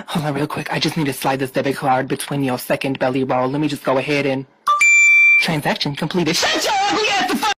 Hold on real quick. I just need to slide this debit card between your second belly roll. Let me just go ahead and... Transaction completed. Shut your ugly ass the fuck